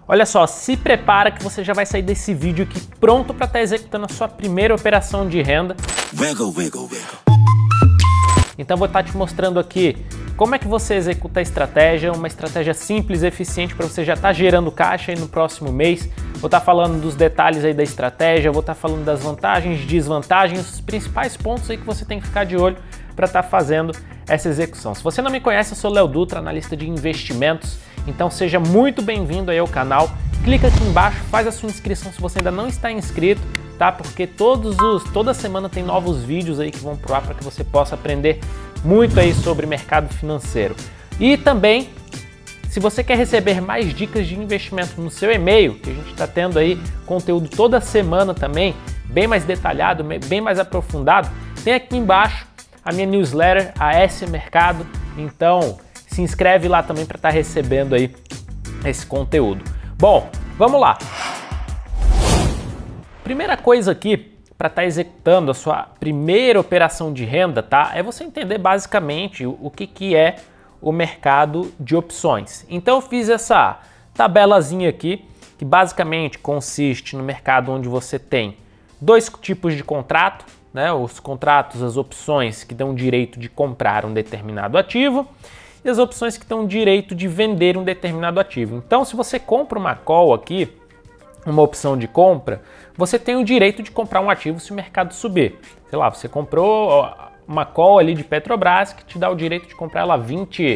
Olha só, se prepara que você já vai sair desse vídeo aqui pronto para estar executando a sua primeira operação de renda. Então vou estar te mostrando aqui como é que você executa a estratégia, uma estratégia simples e eficiente para você já estar gerando caixa aí no próximo mês. Vou estar falando dos detalhes aí da estratégia, vou estar falando das vantagens, desvantagens, os principais pontos aí que você tem que ficar de olho para estar fazendo essa execução. Se você não me conhece, eu sou Léo Dutra, analista de investimentos, então seja muito bem-vindo aí ao canal. Clica aqui embaixo, faz a sua inscrição se você ainda não está inscrito, tá? Porque toda semana tem novos vídeos aí que vão pro ar para que você possa aprender muito aí sobre mercado financeiro. E também, se você quer receber mais dicas de investimento no seu e-mail, que a gente está tendo aí conteúdo toda semana também, bem mais detalhado, bem mais aprofundado, tem aqui embaixo a minha newsletter, a S Mercado. Então se inscreve lá também para estar recebendo aí esse conteúdo. Bom, vamos lá. Primeira coisa aqui para estar executando a sua primeira operação de renda, tá? É você entender basicamente o que é o mercado de opções. Então eu fiz essa tabelazinha aqui, que basicamente consiste no mercado onde você tem dois tipos de contrato, né? Os contratos, as opções que dão direito de comprar um determinado ativo e as opções que dão direito de vender um determinado ativo. Então, se você compra uma call aqui, uma opção de compra, você tem o direito de comprar um ativo se o mercado subir. Sei lá, você comprou uma call ali de Petrobras que te dá o direito de comprar ela R$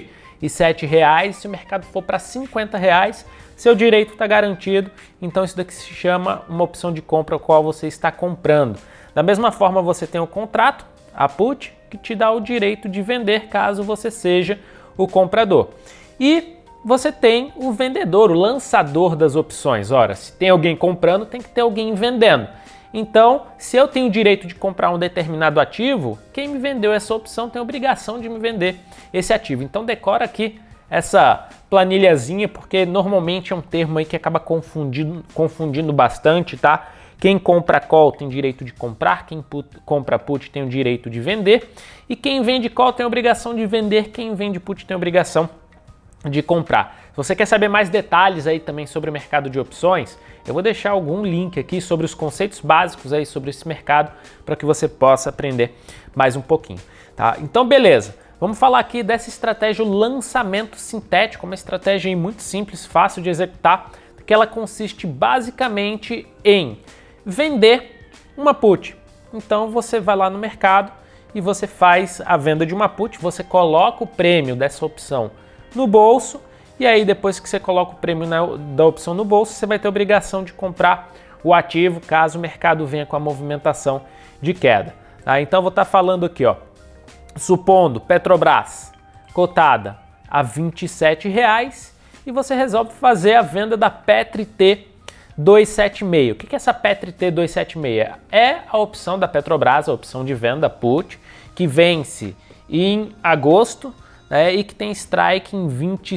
27, se o mercado for para R$ 50, seu direito está garantido. Então isso daqui se chama uma opção de compra a qual você está comprando. Da mesma forma, você tem o contrato, a put, que te dá o direito de vender caso você seja o comprador. E você tem o vendedor, o lançador das opções. Ora, se tem alguém comprando, tem que ter alguém vendendo. Então, se eu tenho o direito de comprar um determinado ativo, quem me vendeu essa opção tem a obrigação de me vender esse ativo. Então decora aqui essa planilhazinha, porque normalmente é um termo aí que acaba confundindo bastante, tá? Quem compra call tem direito de comprar, quem compra put tem o direito de vender, e quem vende call tem a obrigação de vender, quem vende put tem a obrigação de comprar. Se você quer saber mais detalhes aí também sobre o mercado de opções, eu vou deixar algum link aqui sobre os conceitos básicos aí sobre esse mercado para que você possa aprender mais um pouquinho, tá? Então, beleza. Vamos falar aqui dessa estratégia, o lançamento sintético, uma estratégia aí muito simples, fácil de executar, que ela consiste basicamente em vender uma put. Então você vai lá no mercado e você faz a venda de uma put, você coloca o prêmio dessa opção no bolso, e aí depois que você coloca o prêmio da opção no bolso, você vai ter a obrigação de comprar o ativo caso o mercado venha com a movimentação de queda. Tá? Então vou estar falando aqui, ó, supondo Petrobras cotada a R$ 27, e você resolve fazer a venda da PETRI-T 276. O que é essa PETRI-T 276? É a opção da Petrobras, a opção de venda put, que vence em agosto, né, e que tem strike em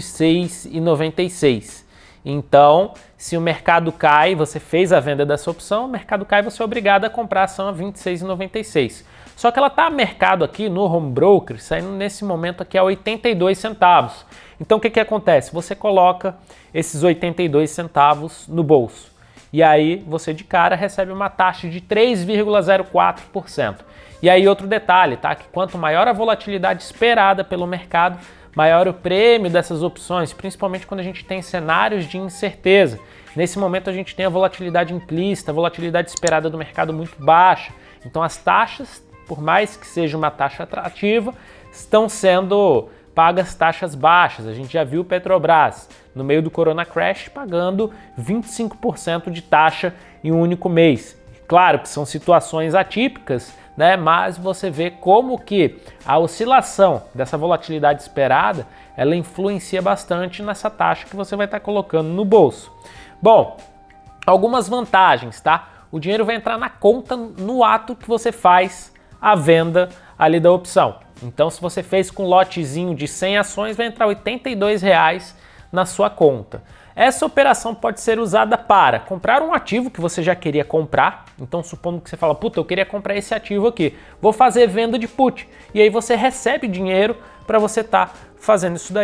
26,96. Então, se o mercado cai, você fez a venda dessa opção, o mercado cai, você é obrigado a comprar a ação a 26,96. Só que ela está a mercado aqui no home broker, saindo nesse momento aqui a 82 centavos. Então o que acontece? Você coloca esses 82 centavos no bolso. E aí você de cara recebe uma taxa de 3,04%. E aí outro detalhe, tá? Que quanto maior a volatilidade esperada pelo mercado, maior o prêmio dessas opções, principalmente quando a gente tem cenários de incerteza. Nesse momento a gente tem a volatilidade implícita, a volatilidade esperada do mercado muito baixa. Então as taxas, por mais que seja uma taxa atrativa, estão sendo pagas taxas baixas. A gente já viu o Petrobras, no meio do Corona Crash, pagando 25% de taxa em um único mês. Claro que são situações atípicas, né? Mas você vê como que a oscilação dessa volatilidade esperada, ela influencia bastante nessa taxa que você vai estar colocando no bolso. Bom, algumas vantagens, tá? O dinheiro vai entrar na conta no ato que você faz a venda ali da opção. Então, se você fez com um lotezinho de 100 ações, vai entrar R$ 82 na sua conta. Essa operação pode ser usada para comprar um ativo que você já queria comprar. Então, supondo que você fala, puta, eu queria comprar esse ativo aqui, vou fazer venda de put. E aí você recebe dinheiro para você estar fazendo isso daí.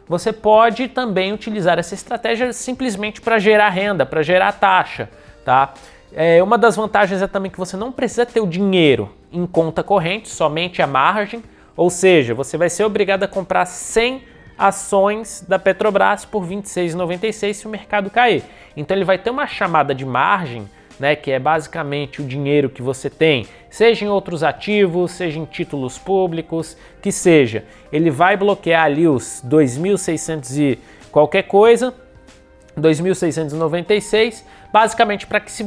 você pode também utilizar essa estratégia simplesmente para gerar renda, para gerar taxa, tá? Uma das vantagens é também que você não precisa ter o dinheiro em conta corrente, somente a margem, ou seja, você vai ser obrigado a comprar 100 ações da Petrobras por R$ 26,96 se o mercado cair. Então ele vai ter uma chamada de margem, né, que é basicamente o dinheiro que você tem, seja em outros ativos, seja em títulos públicos, que seja. Ele vai bloquear ali os 2.600 e qualquer coisa, 2.696, basicamente para que se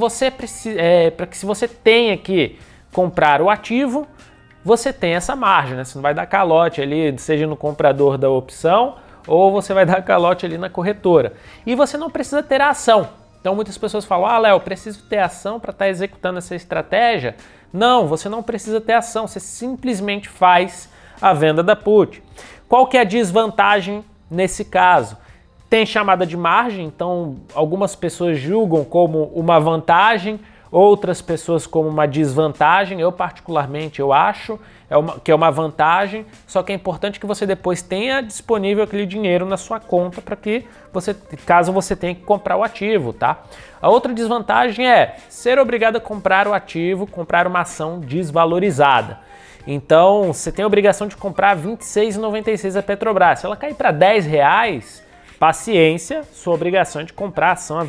você tenha que comprar o ativo, você tem essa margem, né? Você não vai dar calote ali, seja no comprador da opção ou você vai dar calote ali na corretora. E você não precisa ter a ação. Então muitas pessoas falam, ah, Léo, preciso ter ação para estar executando essa estratégia. Não, você não precisa ter ação, você simplesmente faz a venda da put. Qual que é a desvantagem nesse caso? Tem chamada de margem, então algumas pessoas julgam como uma vantagem, outras pessoas como uma desvantagem. Eu particularmente acho que é uma vantagem, só que é importante que você depois tenha disponível aquele dinheiro na sua conta para que caso você tenha que comprar o ativo, tá? A outra desvantagem é ser obrigado a comprar o ativo, comprar uma ação desvalorizada. Então você tem a obrigação de comprar R$ 26,96 a Petrobras. Se ela cair para R$10, paciência, sua obrigação é de comprar a ação a R$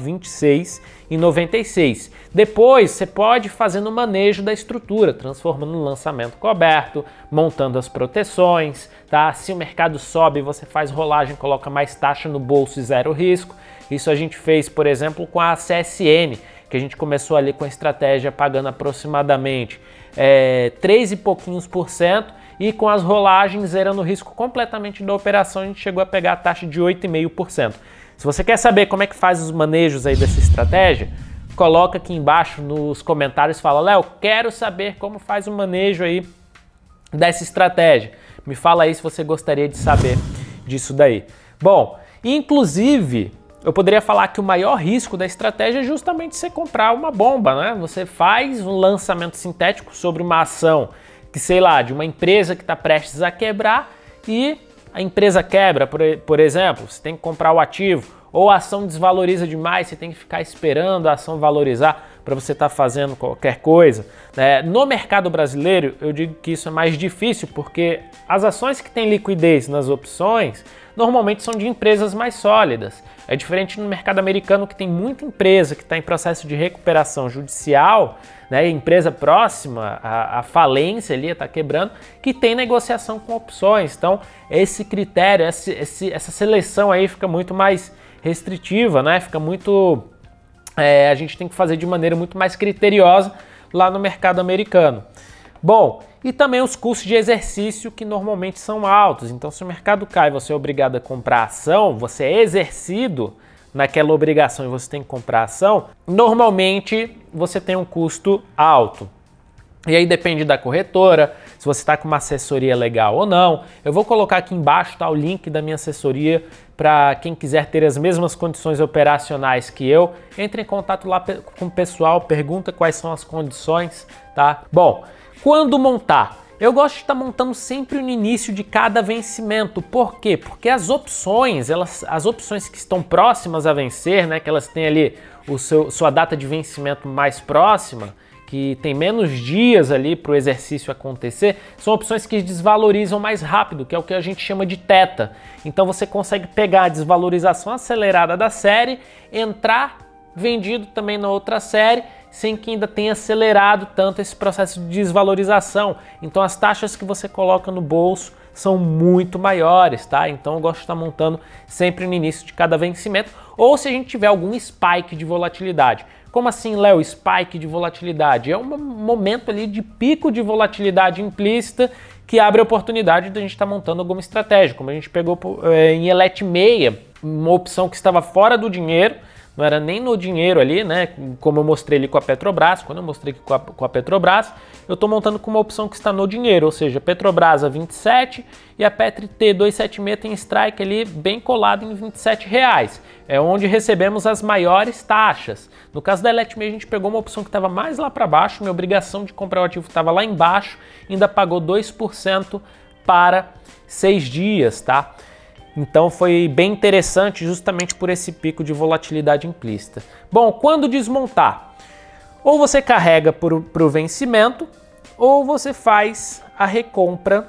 26,96. Depois você pode fazer no manejo da estrutura, transformando no lançamento coberto, montando as proteções, tá? Se o mercado sobe, você faz rolagem, coloca mais taxa no bolso e zero risco. Isso a gente fez, por exemplo, com a CSN, que a gente começou ali com a estratégia pagando aproximadamente 3 e pouquinhos por cento, e com as rolagens zerando o risco completamente da operação, a gente chegou a pegar a taxa de 8,5%. Se você quer saber como é que faz os manejos aí dessa estratégia, coloca aqui embaixo nos comentários e fala, Léo, quero saber como faz o manejo aí dessa estratégia. Me fala aí se você gostaria de saber disso daí. Bom, inclusive, eu poderia falar que o maior risco da estratégia é justamente você comprar uma bomba, né? Você faz um lançamento sintético sobre uma ação que, sei lá, de uma empresa que está prestes a quebrar e a empresa quebra, por exemplo, você tem que comprar o ativo, ou a ação desvaloriza demais, você tem que ficar esperando a ação valorizar para você estar fazendo qualquer coisa. No mercado brasileiro, eu digo que isso é mais difícil, porque as ações que têm liquidez nas opções normalmente são de empresas mais sólidas. É diferente no mercado americano, que tem muita empresa que está em processo de recuperação judicial, né, empresa próxima à falência ali, está quebrando, que tem negociação com opções. Então, esse critério, essa seleção aí fica muito mais restritiva, né? Fica muito... a gente tem que fazer de maneira muito mais criteriosa lá no mercado americano. Bom, e também os custos de exercício, que normalmente são altos. Então, se o mercado cai e você é obrigado a comprar ação, você é exercido naquela obrigação e você tem que comprar ação, normalmente você tem um custo alto. E aí depende da corretora, se você está com uma assessoria legal ou não. Eu vou colocar aqui embaixo, tá, o link da minha assessoria para quem quiser ter as mesmas condições operacionais que eu. Entre em contato lá com o pessoal, pergunta quais são as condições, tá? Bom, quando montar? Eu gosto de estar montando sempre no início de cada vencimento. Por quê? Porque as opções que estão próximas a vencer, né, que elas têm ali sua data de vencimento mais próxima, que tem menos dias ali para o exercício acontecer, são opções que desvalorizam mais rápido, que é o que a gente chama de teta. Então você consegue pegar a desvalorização acelerada da série, entrar vendido também na outra série, sem que ainda tenha acelerado tanto esse processo de desvalorização. Então as taxas que você coloca no bolso são muito maiores, tá? Então eu gosto de estar montando sempre no início de cada vencimento, ou se a gente tiver algum spike de volatilidade. Como assim, Léo, spike de volatilidade? É um momento ali de pico de volatilidade implícita que abre a oportunidade de a gente estar montando alguma estratégia, como a gente pegou em Elet 6, uma opção que estava fora do dinheiro, não era nem no dinheiro ali, né? Como eu mostrei ali com a Petrobras. Quando eu mostrei com a Petrobras, eu estou montando com uma opção que está no dinheiro, ou seja, Petrobras a 27 e a Petri T276 tem strike ali bem colado em R$ 27. É onde recebemos as maiores taxas. No caso da Elet 6, a gente pegou uma opção que estava mais lá para baixo, minha obrigação de comprar o ativo estava lá embaixo, ainda pagou 2% para 6 dias, tá? Então foi bem interessante justamente por esse pico de volatilidade implícita. Bom, quando desmontar? Ou você carrega para o vencimento, ou você faz a recompra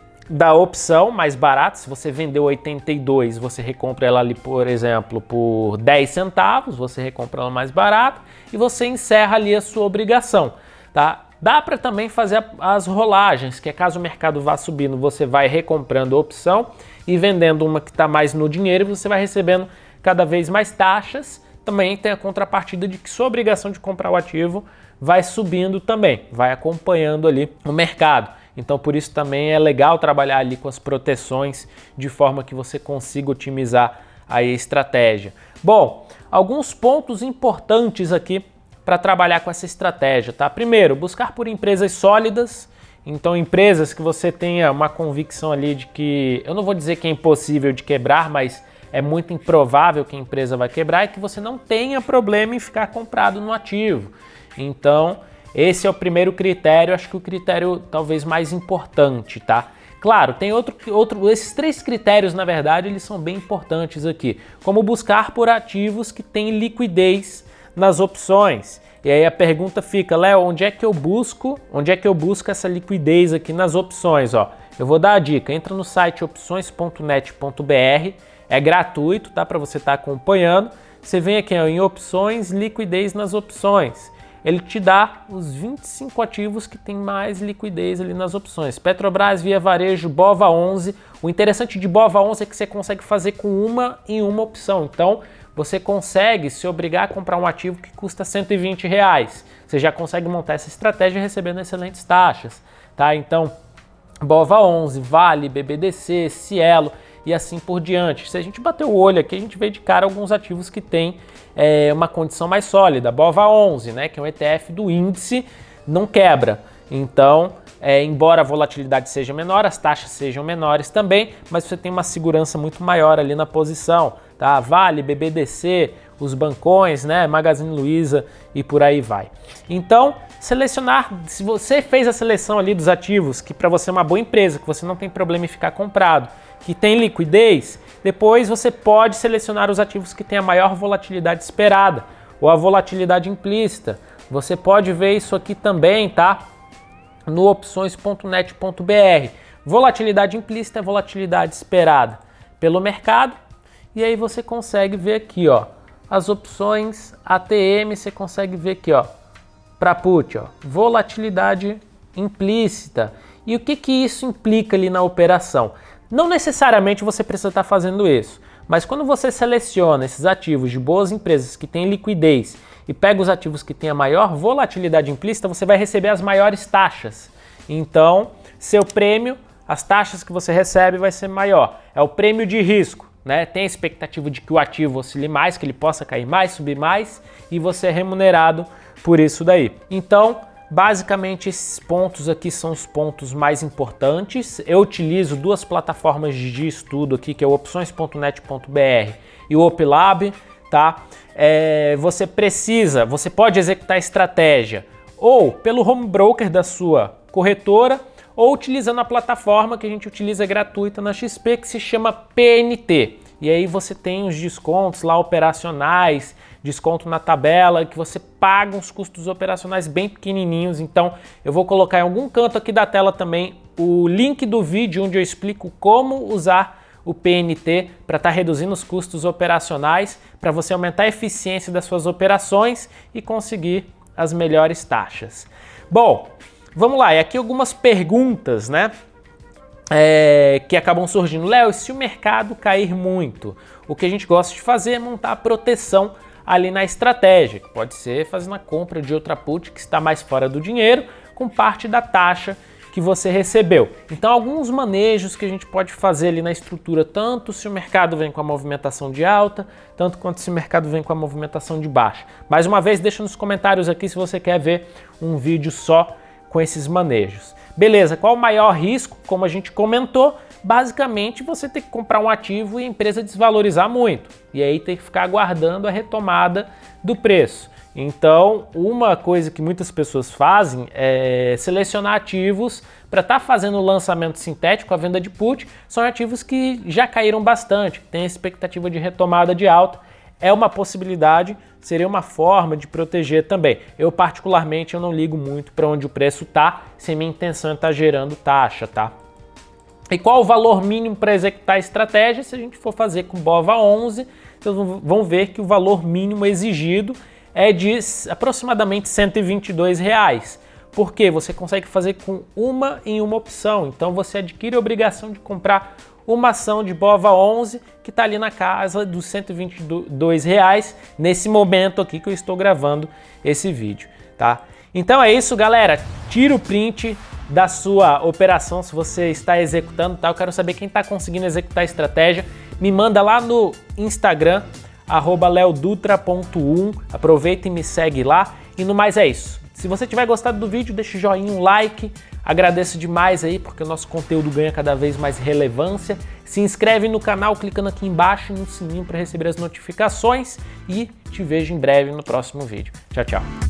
da opção mais barata. Se você vendeu 82, você recompra ela ali, por exemplo, por 10 centavos, você recompra ela mais barata e você encerra ali a sua obrigação, tá? Dá para também fazer as rolagens, que é caso o mercado vá subindo, você vai recomprando a opção e vendendo uma que está mais no dinheiro, você vai recebendo cada vez mais taxas. Também tem a contrapartida de que sua obrigação de comprar o ativo vai subindo também, vai acompanhando ali o mercado. Então por isso também é legal trabalhar ali com as proteções de forma que você consiga otimizar aí a estratégia. Bom, alguns pontos importantes aqui para trabalhar com essa estratégia, tá? Primeiro, buscar por empresas sólidas, então empresas que você tenha uma convicção ali de que, eu não vou dizer que é impossível de quebrar, mas é muito improvável que a empresa vai quebrar e que você não tenha problema em ficar comprado no ativo. Então, esse é o primeiro critério, acho que o critério talvez mais importante, tá? Claro, tem esses 3 critérios, na verdade, eles são bem importantes aqui, como buscar por ativos que têm liquidez nas opções. E aí a pergunta fica, Léo, onde é que eu busco essa liquidez aqui nas opções? Ó, eu vou dar a dica, entra no site opções.net.br, é gratuito, tá, para você estar acompanhando. Você vem aqui ó, em opções, liquidez nas opções. Ele te dá os 25 ativos que tem mais liquidez ali nas opções. Petrobras, Via Varejo, BOVA11. O interessante de BOVA11 é que você consegue fazer com uma em uma opção. Então, você consegue se obrigar a comprar um ativo que custa R$120. Você já consegue montar essa estratégia recebendo excelentes taxas, tá? Então, BOVA11, Vale, BBDC, Cielo e assim por diante. Se a gente bater o olho aqui, a gente vê de cara alguns ativos que têm uma condição mais sólida. BOVA11, né, que é um ETF do índice, não quebra. Então, embora a volatilidade seja menor, as taxas sejam menores também, mas você tem uma segurança muito maior ali na posição, tá? Vale, BBDC, os bancões, né, Magazine Luiza e por aí vai. Então, selecionar, se você fez a seleção ali dos ativos, que para você é uma boa empresa, que você não tem problema em ficar comprado, que tem liquidez, depois você pode selecionar os ativos que têm a maior volatilidade esperada ou a volatilidade implícita. Você pode ver isso aqui também, tá? No opções.net.br. Volatilidade implícita é volatilidade esperada pelo mercado. E aí você consegue ver aqui, ó, as opções ATM, você consegue ver aqui, ó, para put, ó, volatilidade implícita. E o que que isso implica ali na operação? Não necessariamente você precisa estar fazendo isso, mas quando você seleciona esses ativos de boas empresas que têm liquidez e pega os ativos que têm a maior volatilidade implícita, você vai receber as maiores taxas. Então, seu prêmio, as taxas que você recebe vai ser maior. É o prêmio de risco, né? Tem a expectativa de que o ativo oscile mais, que ele possa cair mais, subir mais, e você é remunerado por isso daí. Então, basicamente esses pontos aqui são os pontos mais importantes. Eu utilizo 2 plataformas de estudo aqui, que é o opções.net.br e o OpLab, tá? Você pode executar a estratégia ou pelo home broker da sua corretora ou utilizando a plataforma que a gente utiliza gratuita na XP, que se chama PNT. E aí você tem os descontos lá operacionais, desconto na tabela, que você paga uns custos operacionais bem pequenininhos. Então eu vou colocar em algum canto aqui da tela também o link do vídeo onde eu explico como usar o PNT para estar reduzindo os custos operacionais, para você aumentar a eficiência das suas operações e conseguir as melhores taxas. Bom, vamos lá, e aqui algumas perguntas, né? Que acabam surgindo. Léo, e se o mercado cair muito? O que a gente gosta de fazer é montar a proteção ali na estratégia, que pode ser fazendo a compra de outra put que está mais fora do dinheiro, com parte da taxa que você recebeu. Então, alguns manejos que a gente pode fazer ali na estrutura, tanto se o mercado vem com a movimentação de alta, tanto quanto se o mercado vem com a movimentação de baixa. Mais uma vez, deixa nos comentários aqui se você quer ver um vídeo só com esses manejos. Beleza, qual o maior risco? Como a gente comentou, basicamente você tem que comprar um ativo e a empresa desvalorizar muito. E aí tem que ficar aguardando a retomada do preço. Então, uma coisa que muitas pessoas fazem é selecionar ativos para estar fazendo o lançamento sintético, a venda de put, são ativos que já caíram bastante, tem expectativa de retomada de alta, é uma possibilidade, seria uma forma de proteger também. Eu particularmente eu não ligo muito para onde o preço está, se a minha intenção é estar gerando taxa, tá? E qual o valor mínimo para executar a estratégia? Se a gente for fazer com BOVA11, vocês vão ver que o valor mínimo exigido é de aproximadamente R$ 122. Porque você consegue fazer com uma em uma opção. Então você adquire a obrigação de comprar uma ação de BOVA11 que está ali na casa dos R$ 122 nesse momento aqui que eu estou gravando esse vídeo, tá? Então é isso, galera. Tira o print da sua operação se você está executando, tá? Eu quero saber quem está conseguindo executar a estratégia. Me manda lá no Instagram, @leodutra.1. Aproveita e me segue lá. E no mais é isso. Se você tiver gostado do vídeo, deixa o joinha, um like. Agradeço demais aí, porque o nosso conteúdo ganha cada vez mais relevância. Se inscreve no canal clicando aqui embaixo no sininho para receber as notificações. E te vejo em breve no próximo vídeo. Tchau, tchau.